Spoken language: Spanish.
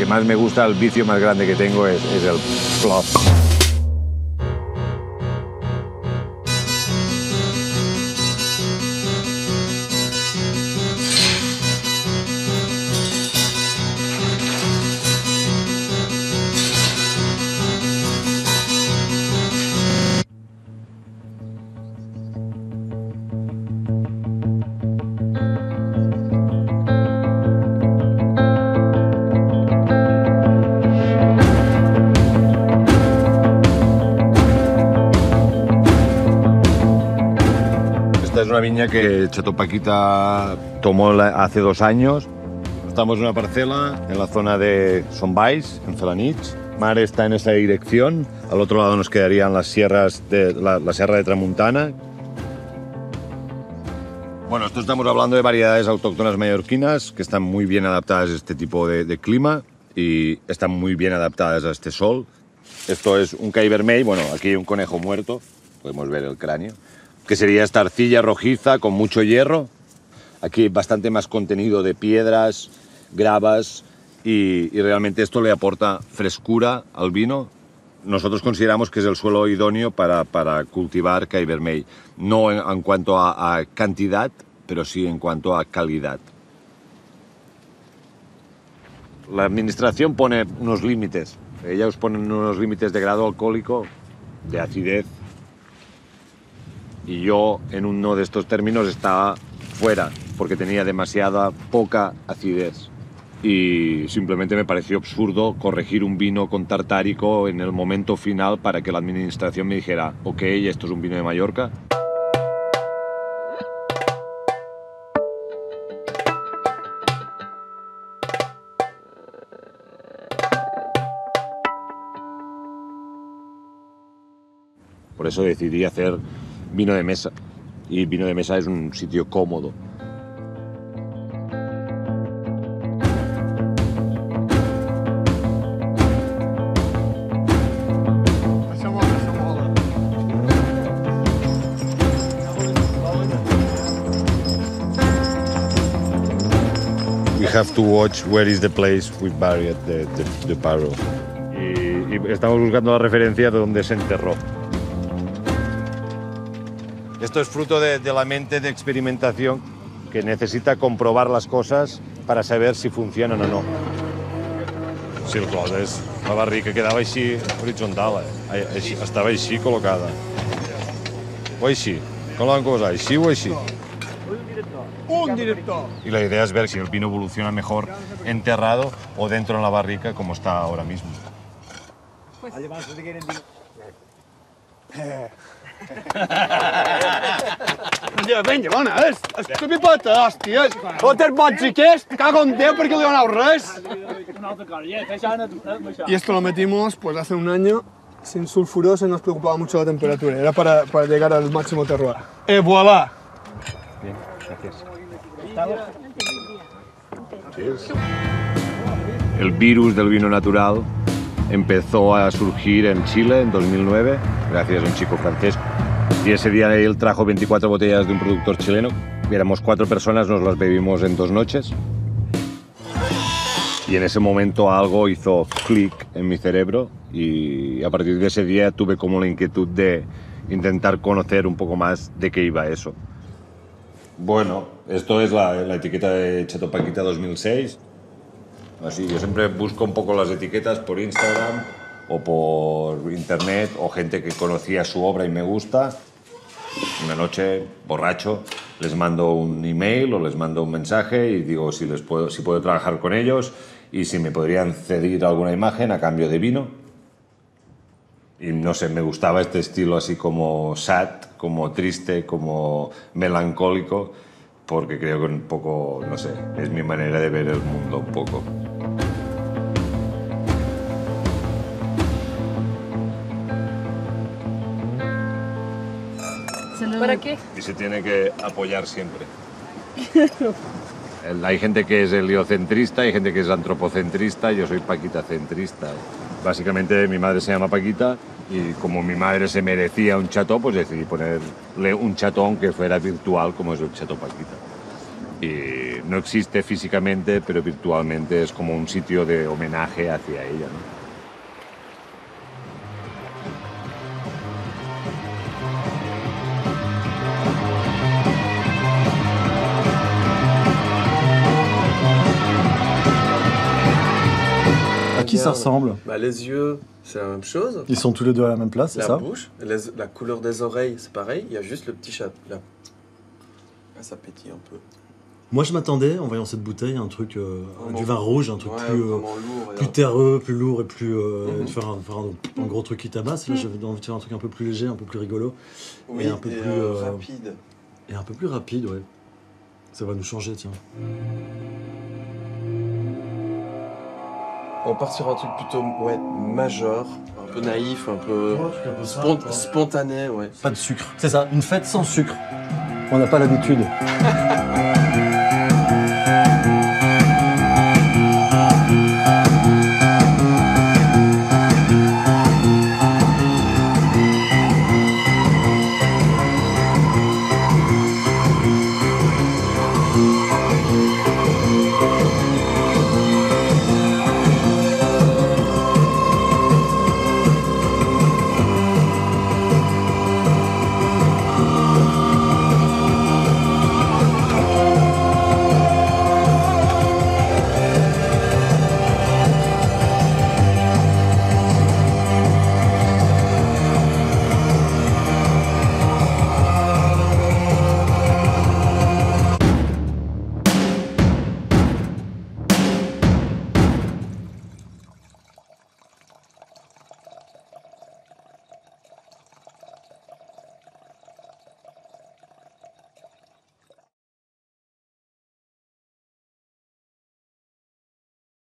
más me gusta, el vicio más grande que tengo es el flop. Esta es una viña que Chateau Paquita tomó hace 2 años. Estamos en una parcela en la zona de Son Valls, en Felanitx. Mar está en esa dirección. Al otro lado nos quedarían las sierras de la Sierra de Tramuntana. Bueno, esto estamos hablando de variedades autóctonas mallorquinas que están muy bien adaptadas a este tipo de clima y están muy bien adaptadas a este sol. Esto es un cai vermell, bueno, aquí hay un conejo muerto, podemos ver el cráneo, que sería esta arcilla rojiza con mucho hierro. Aquí hay bastante más contenido de piedras, gravas y realmente esto le aporta frescura al vino. Nosotros consideramos que es el suelo idóneo para cultivar cai vermell, no en cuanto a cantidad, pero sí en cuanto a calidad. La administración pone unos límites, ellos ponen unos límites de grado alcohólico, de acidez, y yo en uno de estos términos estaba fuera porque tenía demasiada poca acidez y simplemente me pareció absurdo corregir un vino con tartárico en el momento final para que la administración me dijera ok, esto es un vino de Mallorca. Por eso decidí hacer vino de mesa, y vino de mesa es un sitio cómodo. We have to watch where is the place we buried the barrel. Y estamos buscando la referencia de donde se enterró. Esto es fruto de la mente de experimentación que necesita comprobar las cosas para saber si funcionan o no. Si el closes, la barrica quedava així horitzontal, estava així col·locada. O així, com l'han posat, així o així? Un director. Y la idea es ver si el vino evoluciona mejor enterrado o dentro en la barrica como está ahora mismo. Vinga, bones! Estupipeta, hòsties! Tot el boig aquest, cago en Déu, perquè li donau res! Y esto lo metimos pues hace un año, sin sulfurosa, y nos preocupaba mucho la temperatura, era para llegar al máximo terroir. ¡Et voilà! Bien, gracias. El virus del vino natural empezó a surgir en Chile en 2009, gracias a un chico francés. Y ese día él trajo 24 botellas de un productor chileno. Éramos 4 personas, nos las bebimos en 2 noches. Y en ese momento algo hizo clic en mi cerebro y a partir de ese día tuve como la inquietud de intentar conocer un poco más de qué iba eso. Bueno, esto es la etiqueta de Chateau Paquita 2006. Así, yo siempre busco un poco las etiquetas por Instagram o por internet o gente que conocía su obra y me gusta. Una noche, borracho, les mando un email o les mando un mensaje y digo si puedo trabajar con ellos y si me podrían ceder alguna imagen a cambio de vino. Y no sé, me gustaba este estilo así como sad, como triste, como melancólico, porque creo que un poco, no sé, es mi manera de ver el mundo un poco. ¿Para qué? Y se tiene que apoyar siempre. Hay gente que es heliocentrista, hay gente que es antropocentrista, yo soy paquitacentrista. Básicamente mi madre se llama Paquita y como mi madre se merecía un chateau, pues decidí ponerle un chateau aunque fuera virtual como es el Chateau Paquita. Y no existe físicamente, pero virtualmente es como un sitio de homenaje hacia ella, ¿no? À qui ça ressemble? Bah, les yeux, c'est la même chose. Ils sont tous les deux à la même place, c'est La ça? bouche, la couleur des oreilles, c'est pareil. Il y a juste le petit chat. Là. Ah, ça pétille un peu. Moi, je m'attendais, en voyant cette bouteille, à un truc, du vin rouge, un truc Ouais, plus, vraiment lourd. plus terreux, plus lourd et plus. De faire un gros truc qui tabasse. Là, j'avais envie de faire un truc un peu plus léger, un peu plus rigolo. Oui, et un peu plus rapide. Et un peu plus rapide, ouais. Ça va nous changer, tiens. On part sur un truc plutôt majeur, un peu naïf, un peu spontané, ouais. Pas de sucre. C'est ça, une fête sans sucre. On n'a pas l'habitude.